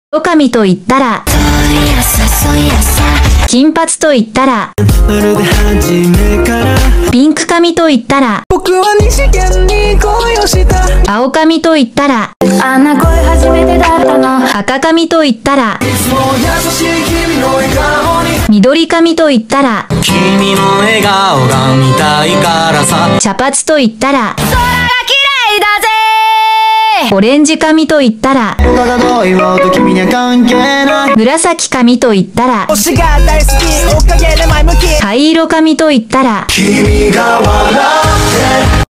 黒髪と言ったら、金髪と言ったら、ピンク髪と言ったら、 僕は西県に恋をした。 青髪と言ったら、 あんな恋初めてだったの。 赤髪と言ったら、 いつも優しい君の笑顔に。 緑髪と言ったら、 君の笑顔が見たいからさ。 茶髪と言ったら、 空が綺麗だぜ。 オレンジ髪と言ったら、 他がどう言おうと君には関係ない。 紫髪と言ったら、 星が大好き、おかげで前向き。 灰色髪と言ったら、 君が笑って